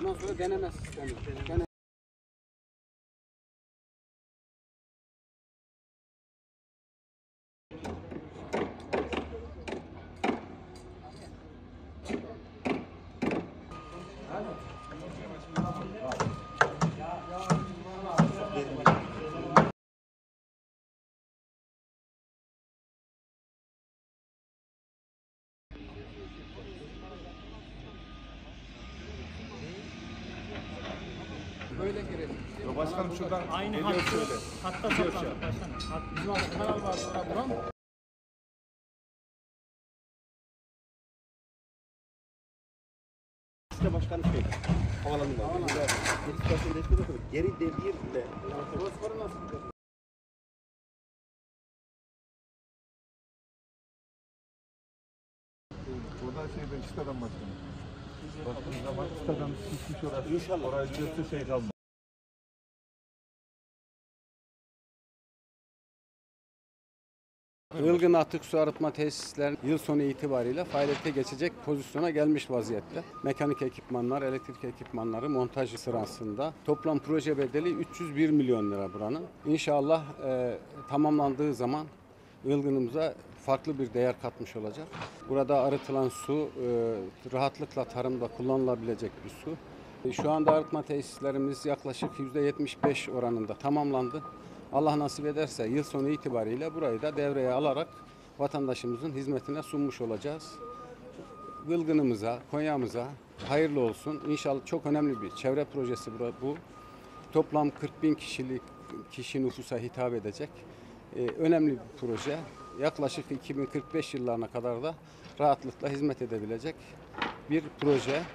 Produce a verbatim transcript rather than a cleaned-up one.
Bundan sonra deneme sistemi. Deneme. Böyle girelim. Başkanım şuradan Aynı geliyor hattı, şöyle. hatta saplandık başkanım. Hat, bizim orada kanal vardı orada buram. İşte başkanım şey, havalandım abi. Yetiştirsin destek olsun. Geri devir de. Bosfor'u nasıl gidelim? Buradan şeyden Çıta'dan başkanım. Baktığınız zaman Çıta'dan şişmiş orası. İnşallah. Orayı götürse şey kalmaz. Ilgın atık su arıtma tesislerinin yıl sonu itibariyle faaliyete geçecek pozisyona gelmiş vaziyette. Mekanik ekipmanlar, elektrik ekipmanları montaj sırasında toplam proje bedeli üç yüz bir milyon lira buranın. İnşallah e, tamamlandığı zaman Ilgın'ımıza farklı bir değer katmış olacak. Burada arıtılan su e, rahatlıkla tarımda kullanılabilecek bir su. E, şu anda arıtma tesislerimiz yaklaşık yüzde yetmiş beş oranında tamamlandı. Allah nasip ederse yıl sonu itibariyle burayı da devreye alarak vatandaşımızın hizmetine sunmuş olacağız. Ilgın'ımıza, Konya'mıza hayırlı olsun. İnşallah çok önemli bir çevre projesi bu. Toplam kırk bin kişilik kişi nüfusa hitap edecek ee, önemli bir proje. Yaklaşık iki bin kırk beş yıllarına kadar da rahatlıkla hizmet edebilecek bir proje.